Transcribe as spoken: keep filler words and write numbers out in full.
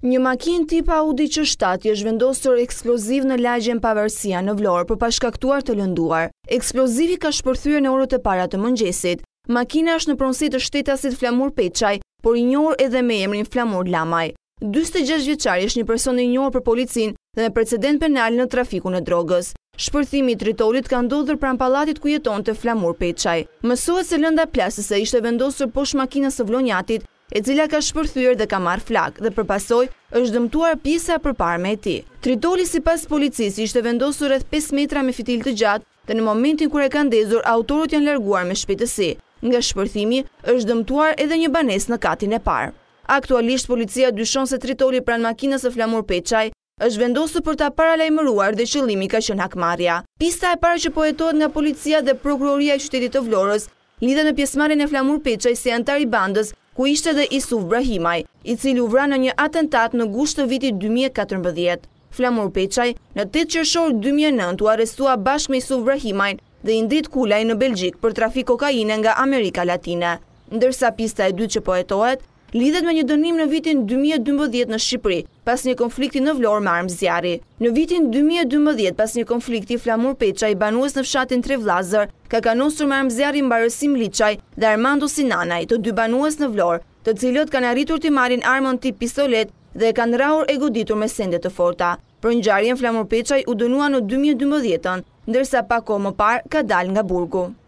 Një makinë tip Audi Q shtatë është vendosur eksploziv në lagjen Pavarësia në Vlorë për pashkaktuar të lënduar. Eksplozivi ka shpërthyer në orët e para të mëngjesit. Makina është në pronësi të shtetasit Flamur Peçaj, por i njohur edhe me emrin Flamur Lamaj. dyzet e gjashtë vjeçari është një person i njohur për policinë dhe me precedent penal në trafikun e drogës. Shpërthimi i tritolit ka ndodhur pranë pallatit ku jetonte Flamur Peçaj. Mësohet se lënda plasëse ishte vendosur poshtë makinës së Vlorë-Njëtit, e cila ka shpërthyer dhe ka marrë flak dhe përpasoj është dëmtuar pjesa e përparme e tij. Tritoli sipas policisë ishte vendosur rreth pesë metra me fitil të gjatë dhe në momentin kur e ka ndezur, autorët janë larguar me shpejtësi. Nga shpërthimi është dëmtuar edhe një banesë në katin e parë. Aktualisht policia dyshon se tritoli pranë makinës së Flamur Peçaj është vendosur për ta paralajmëruar dhe qëllimi ka qenë hakmarrja. Pista e parë që po hetohet nga policia dhe prokuroria e qytetit të Vlorës lidhet me pjesëmarrjen e Flamur Peçaj si antar i bandës, ku ishte edhe Vlorë-Një, i cili u vra në një atentat në gusht të vitit dy mijë e katërmbëdhjetë. Flamur Peçaj në tetë qershor dy mijë e nëntë u arrestua bashkë me Vlorë-Një dhe i ndrit kulaj në Belgjik për trafik kokaine nga Amerika Latine. Ndërsa pista e dytë që po hetohet lidhet me një dënim në vitin dy mijë e dymbëdhjetë në Shqipëri, pas një konflikti në Vlorë me armë zjarri. Në vitin dy mijë e dymbëdhjetë, pas një konflikti, Flamur Peçaj, banues në fshatin Tre Vllazër, ka kanosur me armë zjarri mbarësim Liçaj dhe Armando Sinanaj, të dy banues në Vlorë, të cilët kanë arritur të marrin armën tip pistolet dhe e kanë rrahur e goditur me sende të forta. Për ngjarjen, Flamur Peçaj u dënua në dy mijë e dymbëdhjetën, ndërsa pak kohë më parë ka dalë nga burgu.